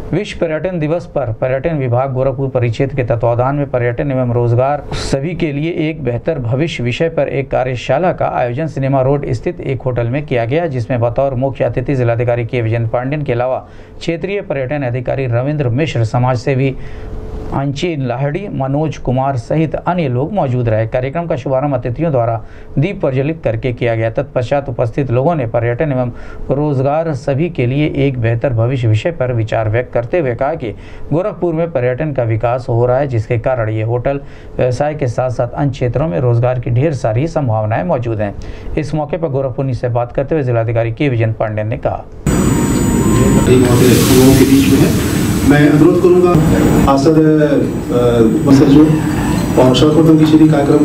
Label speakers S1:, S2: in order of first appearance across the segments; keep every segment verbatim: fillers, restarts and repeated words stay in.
S1: विश्व पर्यटन दिवस पर पर्यटन विभाग गोरखपुर परिक्षेत्र के तत्वावधान में पर्यटन एवं रोजगार सभी के लिए एक बेहतर भविष्य विषय पर एक कार्यशाला का आयोजन सिनेमा रोड स्थित एक होटल में किया गया, जिसमें बतौर मुख्य अतिथि जिलाधिकारी के विजयेंद्र पांडेयन के अलावा क्षेत्रीय पर्यटन अधिकारी रविंद्र मिश्र, समाज सेवी अंची लाहड़ी, मनोज कुमार सहित अन्य लोग मौजूद रहे। कार्यक्रम का शुभारंभ अतिथियों द्वारा दीप प्रज्वलित करके किया गया। तत्पश्चात उपस्थित लोगों ने पर्यटन एवं रोजगार सभी के लिए एक बेहतर भविष्य विषय पर विचार व्यक्त करते हुए कहा कि गोरखपुर में पर्यटन का विकास हो रहा है, जिसके कारण ये होटल व्यवसाय के साथ साथ अन्य क्षेत्रों में रोजगार की ढेर सारी संभावनाएं मौजूद हैं। इस मौके पर गोरखपुर से बात करते हुए जिलाधिकारी के विजयेंद्र पांडेयन ने कहा,
S2: मैं अनुरोध करूंगा आसद जो और सर्वप्रथम की श्री कार्यक्रम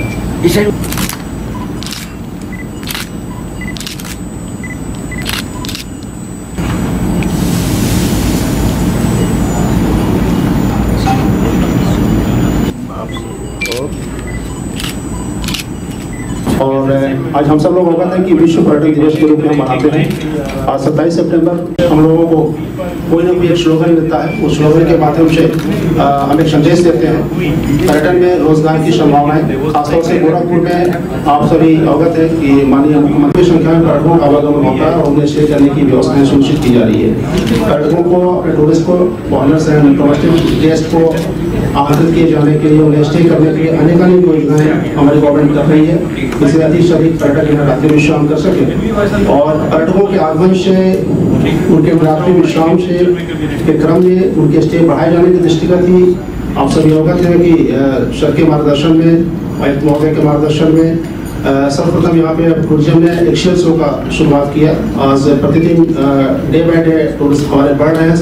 S2: और आज हम सब लोग अवगत हैं कि विश्व पर्यटन दिवस के रूप में हम मनाते हैं। आज सत्ताईस सितंबर हम लोगों को कोई ना कोई एक स्लोगन मिलता है, उस स्लोगन के माध्यम से हम एक संदेश देते हैं पर्यटन में रोजगार की संभावनाएं। खासतौर से गोरखपुर में आप सभी अवगत है कि माननीय मुख्यमंत्री संख्या में पर्यटकों का आवागमन होता है और उन्हें स्टे करने की व्यवस्थाएं सुनिश्चित की जा रही है। पर्यटकों को, अपने टूरिस्ट को, फॉरनर्स एंड डोमेस्टिक गेस्ट को आमंत्रित किए जाने के लिए, उन्हें स्टे करने के लिए अनेक अनेक योजनाएं हमारी गवर्नमेंट कर रही है, जिससे अधिक से अधिक पर्यटक यहाँ रात्रि विश्राम कर सके। और पर्यटकों के आगमन से, उनके रात्रि विश्राम से के क्रम में उनके स्टे बढ़ाए जाने की दृष्टिगत ही आप सभी अवगत हैं कि सर के मार्गदर्शन में, आयुक्त महोदय के मार्गदर्शन में सर्वप्रथम यहाँ पे टूरिज्म ने एक्सेल शो का शुरुआत किया। आज प्रतिदिन डे बाय डे टूरिस्ट हमारे बढ़ रहे हैं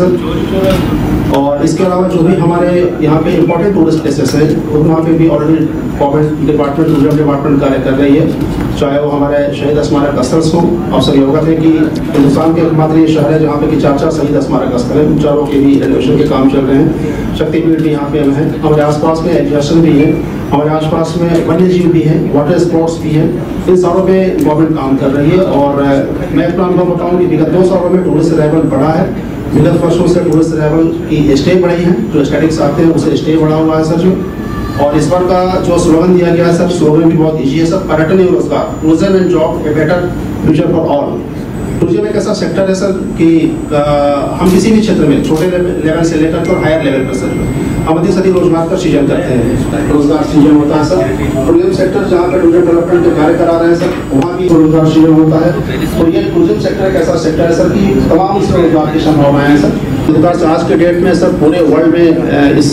S2: सर। और इसके अलावा जो भी हमारे यहाँ पे इम्पोर्टेंट टूरिस्ट प्लेसेस हैं, तो वहाँ पे भी already government department, tourism department कार्य कर रही है, चाहे वो हमारे शहीद स्मारक स्थल हो। आप सभी अवगत हैं कि हिंदुस्तान के एकमात्र ये शहर है जहाँ पे कि चार चार शहीद स्मारक स्थल है, उन चारों के भी रेनोवेशन के काम चल रहे हैं। शक्तिपीठ भी यहाँ पे है, हमारे आसपास में एजुकेशन भी है, हमारे आसपास में वन्य जीव भी है, वाटर स्पोर्ट्स भी है। इन सालों में गवर्नमेंट काम कर रही है। और मैं अपना अनुभव बताऊँ कि विगत दो सालों में टूरिस्ट अराइवल बढ़ा है। विगत वर्षों से टूरिस्ट अराइवल की स्टे बढ़ी है, जो स्टैटिक्स आते हैं उसे स्टे बढ़ा हुआ है सर जो। और इस बार का जो स्लोगन दिया गया है सर, स्लोगन भी बहुत ईजी है सर, पर्यटन एवं रोजगार, tourism and job, a better future for all. Tourism एक ऐसा सेक्टर है सर कि आ, हम किसी भी क्षेत्र में छोटे लेवल से लेकर तो हायर लेवल पर सर हम अधिक से अधिक रोजगार का सृजन करते हैं, रोजगार सृजन होता है सर। टूरिज्म सेक्टर जहाँ पर टूरिज्म डेवलपमेंट के कार्य करा रहे हैं सर, वहाँ भी रोजगार सृजन होता है। तो ये टूरिज्म सेक्टर एक ऐसा सेक्टर है सर कि तमाम इसमें रोजगार की संभावनाएं हैं सर। आज के डेट में सर पूरे वर्ल्ड में इस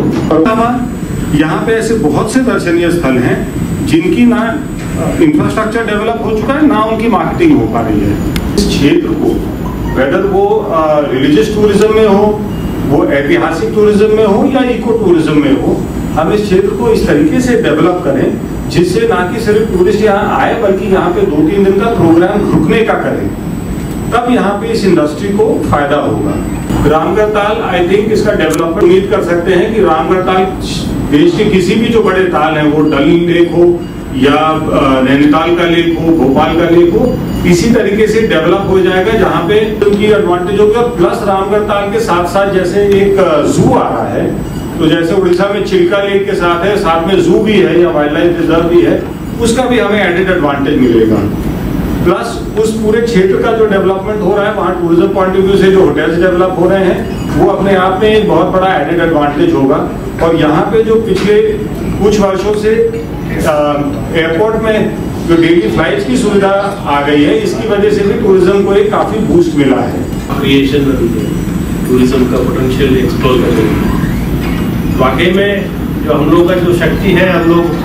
S3: यहाँ पे ऐसे बहुत से दर्शनीय स्थल हैं जिनकी ना इंफ्रास्ट्रक्चर डेवलप हो चुका है, ना उनकी मार्केटिंग हो पा रही है। इस क्षेत्र को, वेदर वो रिलीजियस टूरिज्म में हो, वो ऐतिहासिक टूरिज्म में हो या इको टूरिज्म में हो, हम इस क्षेत्र को इस तरीके से डेवलप करें जिससे ना कि सिर्फ टूरिस्ट यहाँ आए बल्कि यहाँ पे दो तीन दिन का प्रोग्राम रुकने का करें, तब यहाँ पे इस इंडस्ट्री को फायदा होगा। रामगढ़ ताल, आई थिंक इसका डेवलपमेंट उम्मीद कर सकते हैं कि रामगढ़ ताल देश के किसी भी जो बड़े ताल हैं, वो डल लेक हो या नैनीताल का लेक हो, भोपाल का लेक हो, इसी तरीके से डेवलप हो जाएगा जहाँ पे उनकी एडवांटेज होगी। और प्लस रामगढ़ ताल के साथ साथ जैसे एक जू आ रहा है, तो जैसे उड़ीसा में चिल्का लेक के साथ है, साथ में जू भी है या वाइल्ड लाइफ रिजर्व भी है, उसका भी हमें एडेड एडवांटेज मिलेगा। प्लस उस पूरे क्षेत्र का जो डेवलपमेंट हो रहा है, वहाँ टूरिज्म पॉइंट ऑफ व्यू से जो होटल्स डेवलप हो रहे हैं, वो अपने आप में एक बहुत बड़ा एडेड एडवांटेज होगा। और यहाँ पे जो पिछले कुछ वर्षों से एयरपोर्ट में जो डेली फ्लाइट्स की सुविधा आ गई है, इसकी वजह से भी टूरिज्म को एक काफी बूस्ट मिला है।
S4: क्रिएशन टूरिज्म का पोटेंशियल एक्सप्लोर करेंगे। वाकई में जो हम लोग का जो शक्ति है, हम लोग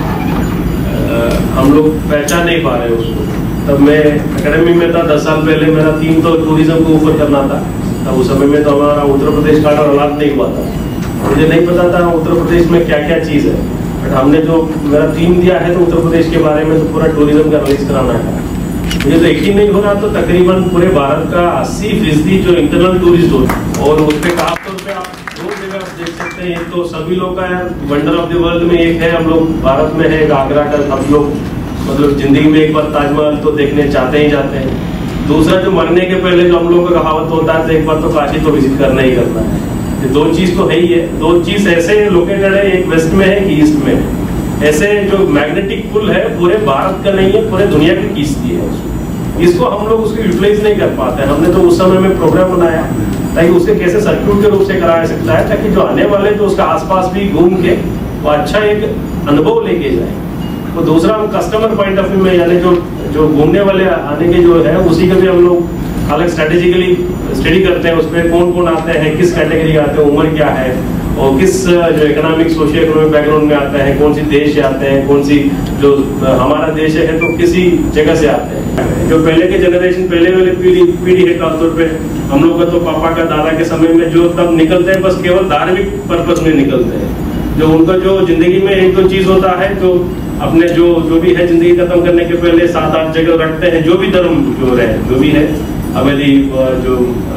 S4: हम लोग पहचान नहीं पा रहे उसको। तब मैं एकेडमी में था, दस साल पहले मेरा थीम तो टूरिज्म को ऊपर करना था। तब उस समय में तो हमारा उत्तर प्रदेश का अलॉट नहीं हुआ था, मुझे नहीं पता था उत्तर प्रदेश में क्या क्या चीज़ है। बट हमने जो मेरा थीम दिया है तो उत्तर प्रदेश के बारे में तो पूरा टूरिज्म का रिलीज कराना है। मुझे तो यकीन नहीं हो रहा, तो तकरीबन पूरे भारत का अस्सी फीसदी जो इंटरनल टूरिस्ट होता है, और उस पर खासतौर पर आप दो जगह देख सकते हैं। तो सभी लोग का है, वंडर ऑफ द वर्ल्ड में एक है, हम लोग भारत में है आगरा का, हम लोग मतलब जिंदगी में एक बार ताजमहल तो देखने चाहते ही जाते हैं। दूसरा जो मरने के पहले जो हम लोगों का कहावत होता है, एक बार तो काशी तो विजिट करना ही करना है। ये दो चीज तो है ही है। दो चीज ऐसे लोकेटेड है, एक वेस्ट में है कि ईस्ट में है। ऐसे जो मैग्नेटिक पुल है पूरे भारत का नहीं है, पूरे दुनिया की खींचती है। इसको हम लोग उसको यूटिलाइज नहीं कर पाते। हमने तो उस समय में प्रोग्राम बनाया ताकि उसे कैसे सर्क्यूट के रूप से कराया सकता है, ताकि जो आने वाले जो उसका आसपास भी घूम के वो अच्छा एक अनुभव लेके जाए। तो दूसरा हम कस्टमर पॉइंट ऑफ व्यू में, यानी जो जो घूमने वाले आने के जो है उसी का भी हम लोग अलग स्ट्रेटेजिकली स्टडी करते हैं। उसमें कौन कौन आते हैं, किस कैटेगरी आते हैं, उम्र क्या है, और किस जो इकोनॉमिक सोशियो इकोनॉमिक बैकग्राउंड में आते हैं, कौन सी देश से आते हैं, कौन सी जो हमारा देश है तो किसी जगह से आते हैं। जो पहले के जनरेशन, पहले वाली पीढ़ी पीढ़ी है, खासतौर पे हम लोग का तो पापा का दादा के समय में जो तब निकलते हैं बस केवल धार्मिक पर्पज में निकलते हैं। जो उनका जो जिंदगी में एक दो चीज होता है, जो अपने जो जो भी है जिंदगी खत्म करने के पहले सात आठ जगह रखते हैं, जो भी धर्म जो रहे जो भी है, अवेदी जो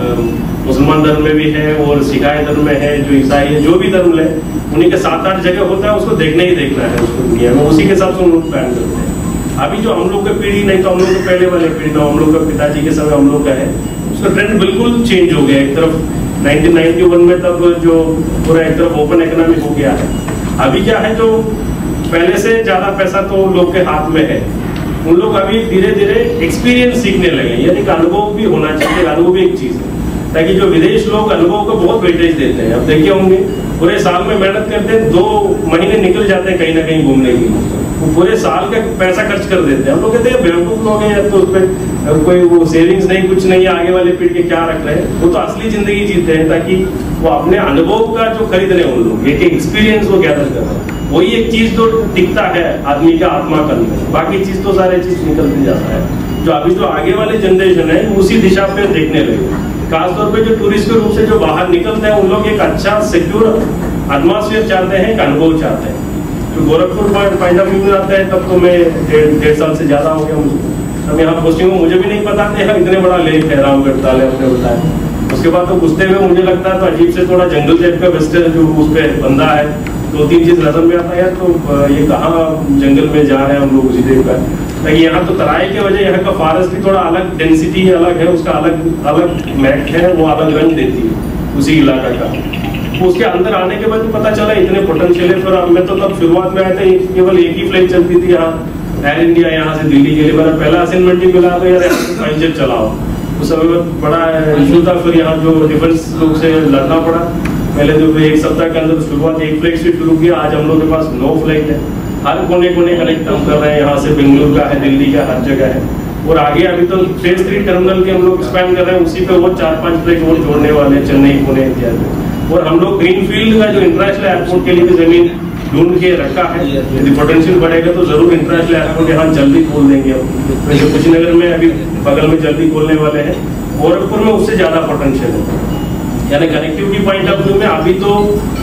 S4: मुसलमान धर्म में भी है और सिखाई धर्म में है, जो ईसाई है, जो भी धर्म ले, उन्हीं के सात आठ जगह होता है, उसको देखना ही देखना है उसको दुनिया में, उसी के हिसाब से हम लोग प्लान करते हैं। अभी जो हम लोग का पीढ़ी, नहीं तो हम लोग के पहले वाले पीढ़ी में, हम लोग का पिताजी के समय हम लोग का है, उसका ट्रेंड बिल्कुल चेंज हो गया। एक तरफ नाइनटीन नाइंटी वन में तब जो पूरा एक तरफ ओपन इकोनॉमी हो गया है। अभी क्या है, जो पहले से ज्यादा पैसा तो लोग के हाथ में है, उन लोग अभी धीरे धीरे एक्सपीरियंस सीखने लगे, यानी अनुभव भी होना चाहिए। अनुभव भी एक चीज है, ताकि जो विदेश लोग अनुभव को बहुत वेटेज देते हैं। अब देखे होंगे पूरे साल में मेहनत करते हैं, दो महीने निकल जाते हैं कहीं ना कहीं घूमने के लिए, वो पूरे साल का पैसा खर्च कर देते हैं। हम लोग कहते हैं बेवकूफ लोग हैं, या तो उसमें कोई वो सेविंग्स नहीं, कुछ नहीं, आगे वाले पीढ़ी के क्या रख रहे हैं। वो तो असली जिंदगी जीते हैं ताकि वो अपने अनुभव का जो खरीद रहे हैं, उन लोग एक एक्सपीरियंस वो गैदर कर रहे हैं। वही एक चीज तो टिकता है आदमी का आत्मा के अंदर, बाकी चीज तो सारे चीज निकलते जाता है। जो अभी जो आगे वाले जनरेशन है उसी दिशा पे देखने लगे। खासतौर पे जो टूरिस्ट के रूप से जो बाहर निकलते हैं, उन लोग एक अच्छा सिक्योर एटमॉस्फेयर चाहते हैं, एक अनुभव चाहते हैं। जो गोरखपुर पॉइंट ऑफ व्यू में आता है, तब तो मैं डेढ़ साल से ज्यादा हो गया मुझे। अब यहाँ पोस्टिंग में मुझे भी नहीं पता था इतने बड़ा लेक है रामगढ़ ताल है, अपने बताया। उसके बाद तो घुसते हुए मुझे लगता है तो अजीब से थोड़ा जंगल टाइप का वेस्टर्न जो उस पर बंदा है, दो तीन चीज नजर में आता है, तो ये कहाँ जंगल में जा रहे हैं हम लोग उसी टाइप का। ताकि यहाँ तो तराई के वजह यहाँ का फॉरेस्ट भी थोड़ा अलग, डेंसिटी अलग है, उसका अलग अलग मैट है, वो अलग रंग देती है उसी इलाका का। तो उसके अंदर आने के बाद पता चला इतने पोटेंशियल है। फिर मैं तो तब शुरुआत में आया था, केवल एक ही फ्लाइट चलती थी यहाँ एयर इंडिया, यहाँ से दिल्ली के लिए। मेरा पहला असाइनमेंट ही मिला तो यार फाइव चलाओ, उस समय में बड़ा इशू था। फिर यहाँ जो डिफेंस लोग से लड़ना पड़ा। पहले जो एक सप्ताह के अंदर शुरुआत एक फ्लाइट से शुरू किया, आज हम लोग के पास नौ फ्लाइट है, हर कोने कोने कनेक्ट हम कर रहे हैं। यहाँ से बेंगलुरु का है, दिल्ली का, हर जगह है। और आगे अभी तो फेज थ्री टर्मिनल के हम लोग एक्सपैंड कर रहे हैं, उसी पे वो चार पांच फ्लाइट और जोड़ने वाले हैं, चेन्नई, पुणे इत्यादि। और हम लोग ग्रीन फील्ड का जो इंटरनेशनल एयरपोर्ट के लिए भी जमीन ढूंढ के रखा है। यदि पोटेंशियल बढ़ेगा तो जरूर इंटरनेशनल एयरपोर्ट यहाँ जल्दी खोल देंगे हम। वैसे कुशीनगर में अभी बगल में जल्दी खोलने वाले हैं, गोरखपुर में उससे ज्यादा पोटेंशियल है। यानी कनेक्टिविटी पॉइंट ऑफ व्यू में अभी तो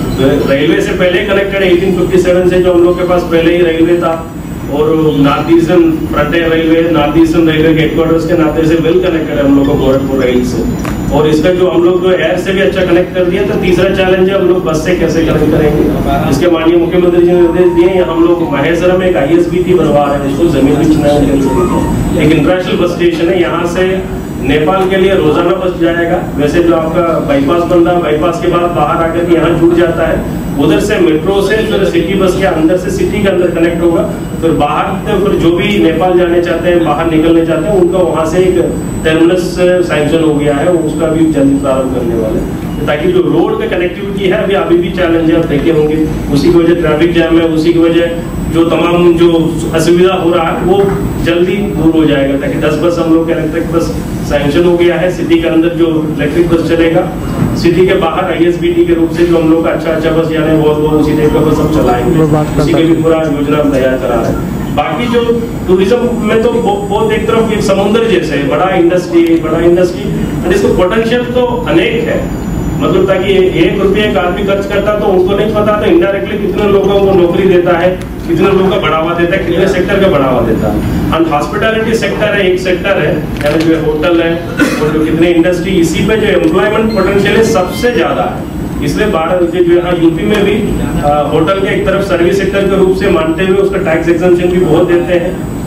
S4: रेलवे से पहले कनेक्टेड है, अठारह सौ सत्तावन से जो हम लोग के पास पहले ही रेलवे था। और North Eastern Frontier Railway, North Eastern Railway के हेडक्वार्टर्स के नाते से वेल कनेक्टेड है हम लोग को गोरखपुर रेल से। और इसका जो हम लोग जो एयर से भी अच्छा कनेक्ट कर दिया। तो तीसरा चैलेंज है हम लोग बस से कैसे कनेक्ट करेंगे। इसके माननीय मुख्यमंत्री जी ने निर्देश दिए, हम लोग महेश्वरम में एक आई एस बी टी बनवा रहे हैं, उसको जमीन भी चुनाव एक इंटरनेशनल बस स्टेशन है। यहाँ से नेपाल के लिए रोजाना बस जाएगा। वैसे जो आपका बाईपास बन रहा है, बाईपास के बाद बाहर आकर के यहाँ जुड़ जाता है, उधर से मेट्रो से फिर सिटी बस के अंदर से सिटी के अंदर कनेक्ट होगा। फिर बाहर तो फिर जो भी नेपाल जाने चाहते हैं, बाहर निकलने चाहते हैं, उनका वहां से एक टर्मिनस सैंक्शन हो गया है, उसका भी जल्दी प्रारंभ करने वाले हैं। ताकि जो रोड का कनेक्टिविटी है अभी अभी भी चैलेंज है, आप देखे होंगे। उसी की वजह ट्रैफिक जैम है, उसी की वजह जो तमाम जो असुविधा हो रहा है वो जल्दी दूर हो जाएगा। ताकि दस बस हम लोग का इलेक्ट्रिक बस सैंक्शन हो गया है। सिटी के अंदर जो इलेक्ट्रिक बस चलेगा, सिटी के बाहर आई एस बी टी के रूप से जो हम लोग अच्छा अच्छा बस यानी वो वो उसी टाइप का बस हम चलाएंगे, उसी के भी पूरा योजना तैयार करा रहे हैं। बाकी जो टूरिज्म में तो बहुत एक तरफ एक समुद्र जैसे है, बड़ा इंडस्ट्री बड़ा इंडस्ट्री और इसको पोटेंशियल तो अनेक है। मतलब ताकि एक रुपये एक आदमी खर्च करता तो उनको नहीं पता था इनडायरेक्टली कितने लोगों को नौकरी देता है, कितने लोगों का बढ़ावा देता है, कितने सेक्टर का बढ़ावा देता है। और हॉस्पिटैलिटी सेक्टर है, एक सेक्टर है यानी जो होटल है और जो कितने इंडस्ट्री, इसी पे जो एम्प्लॉयमेंट पोटेंशियल है सबसे ज्यादा है। इसलिए भारत जो यहाँ यूपी में भी आ, होटल के एक तरफ सर्विस सेक्टर के रूप से मानते हुए उसका टैक्स एग्जम्पशन भी बहुत देते हैं।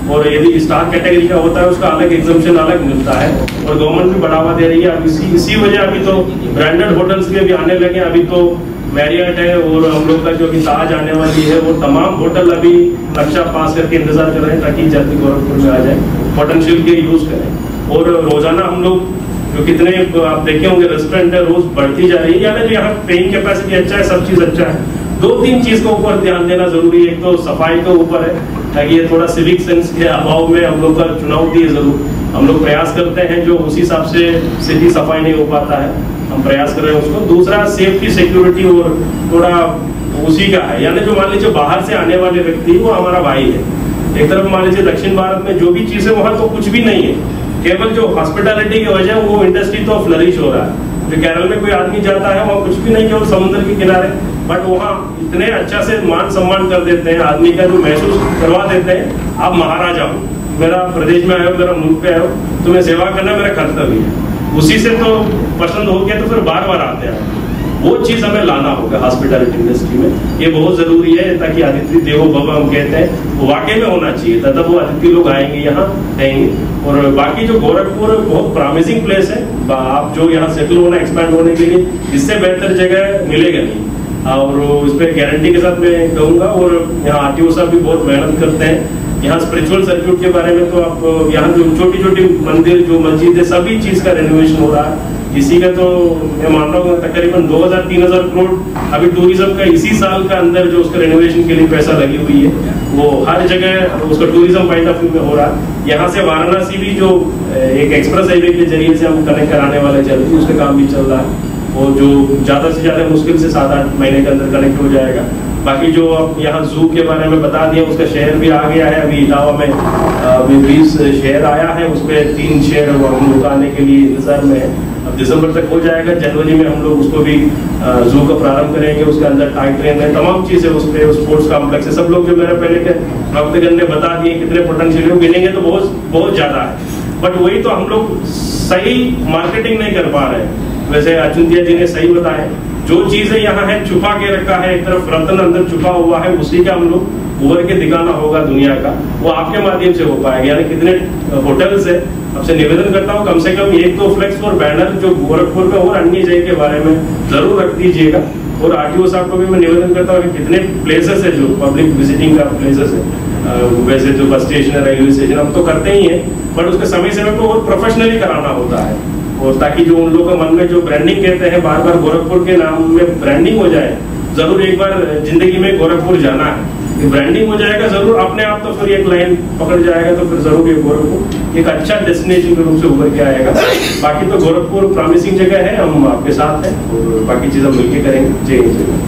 S4: और यदि स्टार कैटेगरी का होता है उसका अलग एग्जम्पशन अलग मिलता है, और गवर्नमेंट भी बढ़ावा दे रही है। अब इसी इसी वजह अभी तो ब्रांडेड होटल्स भी अभी आने लगे। अभी तो मैरियट है और हम लोग का जो कि ताज आने वाली है, वो तमाम होटल अभी नक्शा पास करके इंतजार कर रहे हैं ताकि जल्दी गोरखपुर में आ जाए, पोटेंशियल के यूज करें। और रोजाना हम लोग जो कितने आप देखे होंगे रेस्टोरेंट है रोज बढ़ती जा रही है, यानी जो यहाँ पेइंग कैपेसिटी अच्छा है, सब चीज अच्छा है। दो तीन चीज के ऊपर ध्यान देना जरूरी है। एक तो सफाई के ऊपर है, ताकि ये थोड़ा सिविक सेंस के अभाव में हम लोग का चुनौती है जरूर। हम लोग प्रयास करते हैं, जो उसी हिसाब से सिटी सफाई नहीं हो पाता है, हम प्रयास कर रहे हैं उसको। दूसरा सेफ्टी सिक्योरिटी और थोड़ा उसी का है, यानी जो मान लीजिए बाहर से आने वाले व्यक्ति वो हमारा भाई है। एक तरफ मान लीजिए दक्षिण भारत में जो भी चीज है वहाँ तो कुछ भी नहीं है, केवल जो हॉस्पिटैलिटी की वजह वो इंडस्ट्री तो फ्लरिश हो रहा है। जो केरल में कोई आदमी जाता है वहाँ कुछ भी नहीं, केवल समुद्र के किनारे, बट वहाँ इतने अच्छा से मान सम्मान कर देते हैं, आदमी का जो महसूस करवा देते हैं आप महाराजा हो, मेरा प्रदेश में आए हो, मेरा मुल्क पे आए हो, तुम्हें सेवा करना मेरा कर्तव्य है। उसी से तो पसंद हो गया तो फिर बार बार आते हैं। वो चीज हमें लाना होगा हॉस्पिटैलिटी इंडस्ट्री में, ये बहुत जरूरी है, ताकि अतिथि देवो भव हम कहते हैं वो वाकई में होना चाहिए, तब वो अतिथि लोग आएंगे यहाँ रहेंगे। और बाकी जो गोरखपुर बहुत प्रॉमिसिंग प्लेस है, आप जो यहाँ सेटल होना एक्सपैंड होने के लिए इससे बेहतर जगह मिलेगा नहीं, और उस पर गारंटी के साथ मैं कहूँगा। और यहाँ आरटीओ साहब भी बहुत मेहनत करते हैं। यहाँ स्पिरिचुअल सर्क्यूट के बारे में तो आप यहाँ जो छोटी छोटी मंदिर जो मस्जिद है सभी चीज का रेनोवेशन हो रहा है। इसी का तो मैं मान रहा हूँ तकरीबन दो हजार तीन हजार करोड़ अभी टूरिज्म का इसी साल का अंदर जो उसका रेनोवेशन के लिए पैसा लगी हुई है, वो हर जगह उसका टूरिज्म पॉइंट ऑफ व्यू में हो रहा है। यहाँ से वाराणसी भी जो एक एक्सप्रेस हाईवे के जरिए से हम कनेक्ट कराने वाले जल्दी उसका काम भी चल रहा है, वो जो ज्यादा से ज्यादा मुश्किल से सात आठ महीने के अंदर कनेक्ट हो जाएगा। बाकी जो अब यहाँ जू के बारे में बता दिया, उसका शेयर भी आ गया है। अभी इटावा में अभी बीस शेयर आया है, उस पर तीन शेयर हम लोग आने के लिए इंतजार में है। अब दिसंबर तक हो जाएगा, जनवरी में हम लोग उसको भी जू का प्रारंभ करेंगे। उसके अंदर टाई ट्रेन है, तमाम चीजें उस पर, स्पोर्ट्स कॉम्प्लेक्स है। सब लोग जो मेरे पहले के वक्तगण ने बता दिए कितने पोटेंशियल है, गिनेंगे तो बहुत बहुत ज्यादा है, बट वही तो हम लोग सही मार्केटिंग नहीं कर पा रहे हैं। वैसे अचुंतिया जी ने सही बताया, जो चीजें यहाँ है छुपा के रखा है, एक तरफ रतन अंदर छुपा हुआ है, उसी का हम लोग उभर के दिखाना होगा दुनिया का, वो आपके माध्यम से हो पाएगा। यानी कितने होटल्स है, आपसे निवेदन करता हूँ कम से कम एक दो फ्लेक्स और बैनर जो गोरखपुर में और अन्य जगह के बारे में जरूर रख दीजिएगा। और आरटीओ साहब को भी मैं निवेदन करता हूँ कि कितने प्लेसेस है जो पब्लिक विजिटिंग का प्लेसेस है, वैसे जो बस स्टेशन है, रेलवे स्टेशन हम तो करते ही हैं, बट उसके समय समय को और प्रोफेशनली कराना होता है, और ताकि जो उन लोगों के मन में जो ब्रांडिंग कहते हैं बार बार गोरखपुर के नाम में ब्रांडिंग हो जाए। जरूर एक बार जिंदगी में गोरखपुर जाना है, ब्रांडिंग हो जाएगा जरूर अपने आप, तो फिर एक लाइन पकड़ जाएगा, तो फिर जरूर ये गोरखपुर एक अच्छा डेस्टिनेशन के रूप से उभर के आएगा। बाकी तो गोरखपुर प्रॉमिसिंग जगह है, हम आपके साथ हैं और बाकी चीज हम मिलकर करेंगे। जय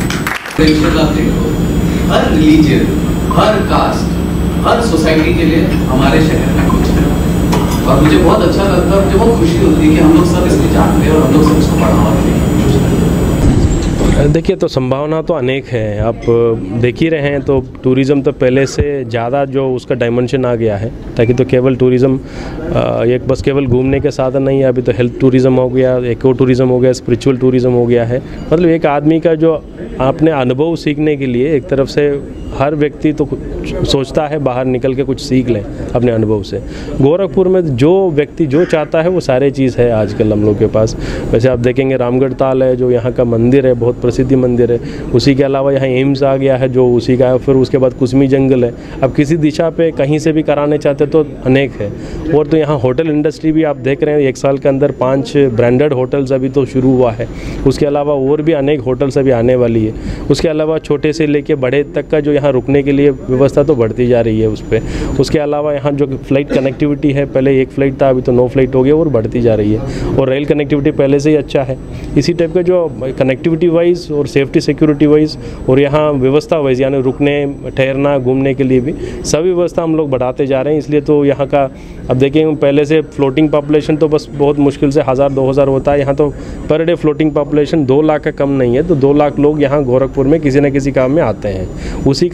S4: हिंद।
S5: हर रिलीजन, हर कास्ट, हर सोसाइटी के लिए हमारे शहर में कुछ है, और मुझे बहुत अच्छा लगता है, मुझे बहुत खुशी होती है कि हम लोग सब इसको जानते हैं और हम लोग सब इसको बढ़ावा देने की कोशिश करते हैं।
S6: देखिए, तो संभावना तो अनेक है, आप देख ही रहे हैं। तो टूरिज़्म तो पहले से ज़्यादा जो उसका डायमेंशन आ गया है, ताकि तो केवल टूरिज़्म एक बस केवल घूमने के साधन नहीं है। अभी तो हेल्थ टूरिज़्म हो गया, इको टूरिज़्म हो गया, स्पिरिचुअल टूरिज़्म हो गया है। मतलब एक आदमी का जो अपने अनुभव सीखने के लिए एक तरफ से हर व्यक्ति तो सोचता है बाहर निकल के कुछ सीख लें अपने अनुभव से। गोरखपुर में जो व्यक्ति जो चाहता है वो सारे चीज़ है आजकल हम लोग के पास। वैसे आप देखेंगे रामगढ़ ताल है जो यहाँ का मंदिर है, बहुत प्रसिद्ध मंदिर है। उसी के अलावा यहाँ एम्स आ गया है जो उसी का है। फिर उसके बाद कुसमी जंगल है। अब किसी दिशा पे कहीं से भी कराने चाहते तो अनेक है। और तो यहाँ होटल इंडस्ट्री भी आप देख रहे हैं, एक साल के अंदर पाँच ब्रांडेड होटल्स अभी तो शुरू हुआ है। उसके अलावा और भी अनेक होटल्स अभी आने वाली है। उसके अलावा छोटे से लेके बड़े तक का जो यहाँ रुकने के लिए व्यवस्था तो बढ़ती जा रही है उस पर। उसके अलावा यहाँ जो फ्लाइट कनेक्टिविटी है, पहले एक फ़्लाइट था, अभी तो नौ फ्लाइट हो गया और बढ़ती जा रही है। और रेल कनेक्टिविटी पहले से ही अच्छा है। इसी टाइप का जो कनेक्टिविटी वाइज और सेफ्टी सिक्योरिटी वाइज और यहाँ व्यवस्था वाइज, यानी रुकने ठहरना घूमने के लिए भी सभी व्यवस्था हम लोग बढ़ाते जा रहे हैं। इसलिए तो यहाँ का अब देखें, पहले से फ्लोटिंग पॉपुलेशन तो बस बहुत मुश्किल से हज़ार दो हज़ार होता है। यहाँ तो पर डे फ्लोटिंग पॉपुलेशन दो लाख का कम नहीं है। तो दो लाख लोग यहाँ गोरखपुर में किसी न किसी काम में आते हैं। उसी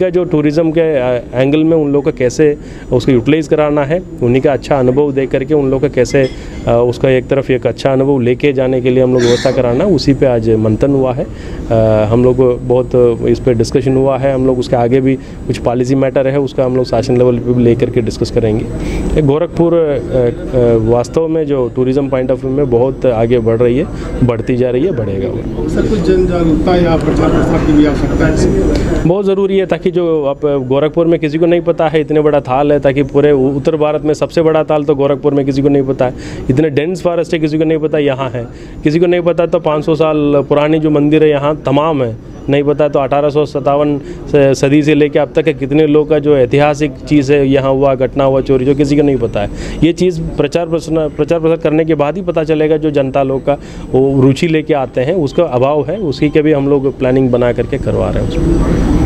S6: का जो टूरिज़्म के एंगल में उन लोगों का कैसे उसको यूटिलाइज़ कराना है, उन्हीं का अच्छा अनुभव दे करके उन लोगों का कैसे उसका एक तरफ एक अच्छा अनुभव लेके जाने के लिए हम लोग व्यवस्था कराना, उसी पे आज मंथन हुआ है। हम लोग बहुत इस पे डिस्कशन हुआ है। हम लोग उसके आगे भी कुछ पॉलिसी मैटर है उसका हम लोग शासन लेवल पे भी लेकर के डिस्कस करेंगे। गोरखपुर वास्तव में जो टूरिज़्म पॉइंट ऑफ व्यू में बहुत आगे बढ़ रही है, बढ़ती जा रही है, बढ़ेगा वो।
S7: सर कुछ जन जागरूकता या प्रचार प्रसार की भी आवश्यकता है,
S6: बहुत ज़रूरी है, ताकि जो अब गोरखपुर में किसी को नहीं पता है इतने बड़ा थाल है, ताकि पूरे उत्तर भारत में सबसे बड़ा थाल तो गोरखपुर में किसी को नहीं पता है, इतने डेंस फॉरेस्ट है किसी को नहीं पता यहाँ है, किसी को नहीं पता तो पाँच सौ साल पुरानी जो मंदिर है यहाँ तमाम है, नहीं पता तो अठारह सौ सत्तावन सदी से लेकर अब तक के कितने लोग का जो ऐतिहासिक चीज़ है यहाँ हुआ, घटना हुआ, चोरी, जो किसी को नहीं पता है। ये चीज़ प्रचार प्रसार प्रचार प्रसार करने के बाद ही पता चलेगा। जो जनता लोग का वो रुचि लेके आते हैं उसका अभाव है, उसकी के भी हम लोग प्लानिंग बना करके करवा रहे हैं उसमें।